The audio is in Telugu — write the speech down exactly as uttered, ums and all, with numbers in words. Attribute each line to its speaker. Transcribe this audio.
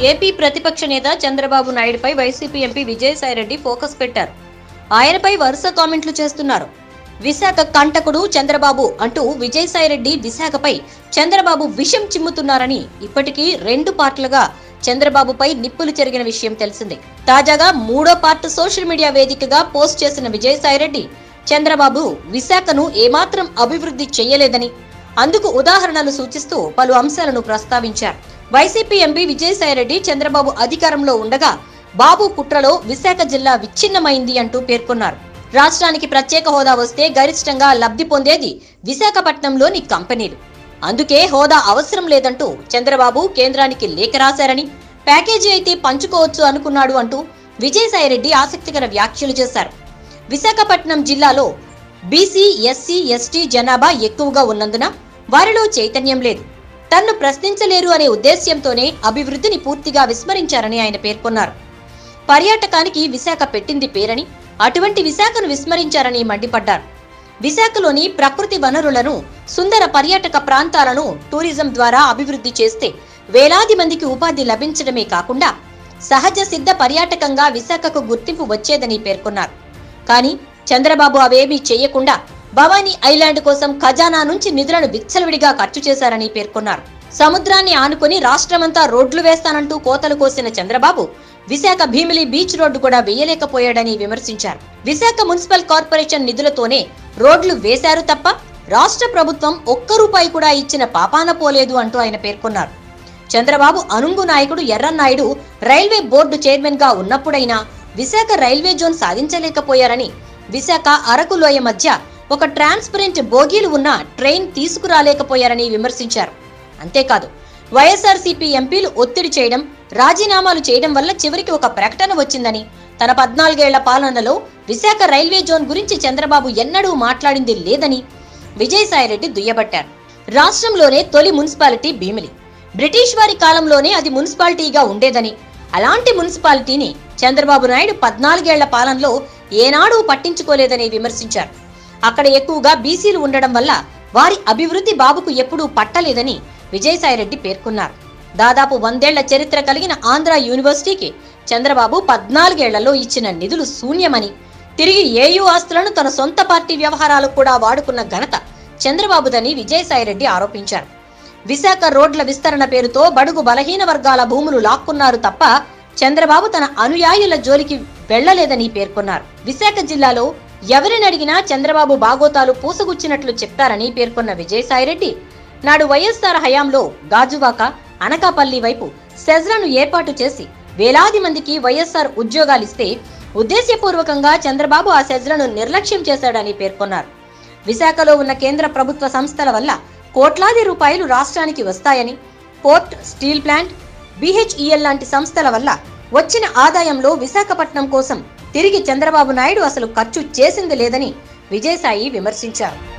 Speaker 1: ఏపీ ప్రతిపక్ష నేత చంద్రబాబు నాయుడుపై వైసీపీ ఎంపీ విజయసాయిరెడ్డి ఫోకస్ పెట్టారు. ఆయనపై వరుస కామెంట్లు చేస్తున్నారు. విశాఖ కంటకుడు చంద్రబాబు అంటూ విజయసాయిరెడ్డి విశాఖపై చంద్రబాబు విషం చిమ్ముతున్నారని ఇప్పటికీ రెండు పార్ట్లుగా చంద్రబాబుపై నిప్పులు చెరిగిన విషయం తెలిసిందే. తాజాగా మూడో పార్ట్ సోషల్ మీడియా వేదికగా పోస్ట్ చేసిన విజయసాయిరెడ్డి చంద్రబాబు విశాఖను ఏమాత్రం అభివృద్ధి చేయలేదని, అందుకు ఉదాహరణలు సూచిస్తూ పలు అంశాలను ప్రస్తావించారు. వైసీపీ ఎంపీ విజయసాయిరెడ్డి చంద్రబాబు అధికారంలో ఉండగా బాబు కుట్రలో విశాఖ జిల్లా విచ్ఛిన్నమైంది అంటూ పేర్కొన్నారు. రాష్ట్రానికి ప్రత్యేక హోదా వస్తే గరిష్టంగా లబ్ధి పొందేది విశాఖపట్నంలోని కంపెనీలు. అందుకే హోదా అవసరం లేదంటూ చంద్రబాబు కేంద్రానికి లేఖ రాశారని, ప్యాకేజీ అయితే పంచుకోవచ్చు అనుకున్నాడు అంటూ విజయసాయిరెడ్డి ఆసక్తికర వ్యాఖ్యలు చేశారు. విశాఖపట్నం జిల్లాలో బీసీ, ఎస్సీ, ఎస్టీ జనాభా ఎక్కువగా ఉన్నందున వారిలో చైతన్యం లేదు. తన్ను ప్రశ్నించలేరు అనే ఉద్దేశ్యంతోనే అభివృద్ధిని పూర్తిగా విస్మరించారని ఆయన పేర్కొన్నారు. పర్యాటకానికి విశాఖ పెట్టింది పేరని, అటువంటి విశాఖను విస్మరించారని మండిపడ్డారు. విశాఖలోని ప్రకృతి వనరులను, సుందర పర్యాటక ప్రాంతాలను టూరిజం ద్వారా అభివృద్ధి చేస్తే వేలాది మందికి ఉపాధి లభించడమే కాకుండా సహజ సిద్ధ పర్యాటకంగా విశాఖకు గుర్తింపు వచ్చేదని పేర్కొన్నారు. కానీ చంద్రబాబు అవేమీ చేయకుండా భవానీ ఐలాండ్ కోసం ఖజానా నుంచి నిధులను విచ్చలవిడిగా ఖర్చు చేశారని పేర్కొన్నారు. సముద్రాన్ని ఆనుకుని రాష్ట్రమంతా రోడ్లు వేస్తానంటూ కోతలు కోసిన చంద్రబాబు విశాఖ భీమిలి బీచ్ రోడ్డు కూడా వేయలేకపోయాడని విమర్శించారు. విశాఖ మున్సిపల్ కార్పొరేషన్ నిధులతోనే రోడ్లు వేశారు తప్ప రాష్ట్ర ప్రభుత్వం ఒక్క రూపాయి కూడా ఇచ్చిన పాపాన పోలేదు అంటూ ఆయన పేర్కొన్నారు. చంద్రబాబు అనుంగు నాయకుడు ఎర్రన్నాయుడు రైల్వే బోర్డు చైర్మన్ గా ఉన్నప్పుడైనా విశాఖ రైల్వే జోన్ సాధించలేకపోయారని, విశాఖ అరకు లోయ మధ్య ఒక ట్రాన్స్పరెంట్ బోగీలు ఉన్న ట్రైన్ తీసుకురాలేకపోయారని విమర్శించారు. అంతేకాదు, వైఎస్ఆర్సీపీ ఎంపీలు ఒత్తిడి చేయడం, రాజీనామాలు చేయడం వల్ల చివరికి ఒక ప్రకటన వచ్చిందని, తన పద్నాలుగేళ్ల పాలనలో విశాఖ రైల్వే జోన్ గురించి చంద్రబాబు ఎన్నడూ మాట్లాడింది లేదని విజయసాయిరెడ్డి దుయ్యబట్టారు. రాష్ట్రంలోనే తొలి మున్సిపాలిటీ భీమిలి. బ్రిటిష్ వారి కాలంలోనే అది మున్సిపాలిటీగా ఉండేదని, అలాంటి మున్సిపాలిటీని చంద్రబాబు నాయుడు పద్నాలుగేళ్ల పాలనలో ఏనాడూ పట్టించుకోలేదని విమర్శించారు. అక్కడ ఎక్కువగా బీసీలు ఉండడం వల్ల వారి అభివృద్ధి బాబుకు ఎప్పుడూ పట్టలేదని విజయసాయిరెడ్డి పేర్కొన్నారు. దాదాపు వందేళ్ల చరిత్ర కలిగిన ఆంధ్ర యూనివర్సిటీకి చంద్రబాబు పద్నాలుగేళ్లలో ఇచ్చిన నిధులు శూన్యమని, తిరిగి ఏయూ ఆస్తులను తన సొంత పార్టీ వ్యవహారాలకు కూడా వాడుకున్న ఘనత చంద్రబాబుదని విజయసాయిరెడ్డి ఆరోపించారు. విశాఖ రోడ్ల విస్తరణ పేరుతో బడుగు బలహీన వర్గాల భూములు లాక్కున్నారు తప్ప చంద్రబాబు తన అనుయాయుల జోలికి వెళ్లలేదని పేర్కొన్నారు. విశాఖ జిల్లాలో ఎవరిని అడిగినా చంద్రబాబు బాగోతాలు పూసగుచ్చినట్లు చెప్తారని పేర్కొన్న విజయసాయిరెడ్డి, నాడు వైఎస్ఆర్ హయాంలో గాజువాక, అనకాపల్లి వైపు సెజ్లను ఏర్పాటు చేసి వేలాది మందికి వైఎస్ఆర్ ఉద్యోగాలిస్తే ఉద్దేశ్యపూర్వకంగా చంద్రబాబు ఆ సెజ్లను నిర్లక్ష్యం చేశాడని పేర్కొన్నారు. విశాఖలో ఉన్న కేంద్ర ప్రభుత్వ సంస్థల వల్ల కోట్లాది రూపాయలు రాష్ట్రానికి వస్తాయని, పోర్ట్, స్టీల్ ప్లాంట్, బీహెచ్ఈఎల్ లాంటి సంస్థల వల్ల వచ్చిన ఆదాయంలో విశాఖపట్నం కోసం తిరిగి చంద్రబాబు నాయుడు అసలు ఖర్చు చేసింది లేదని విజయసాయి విమర్శించారు.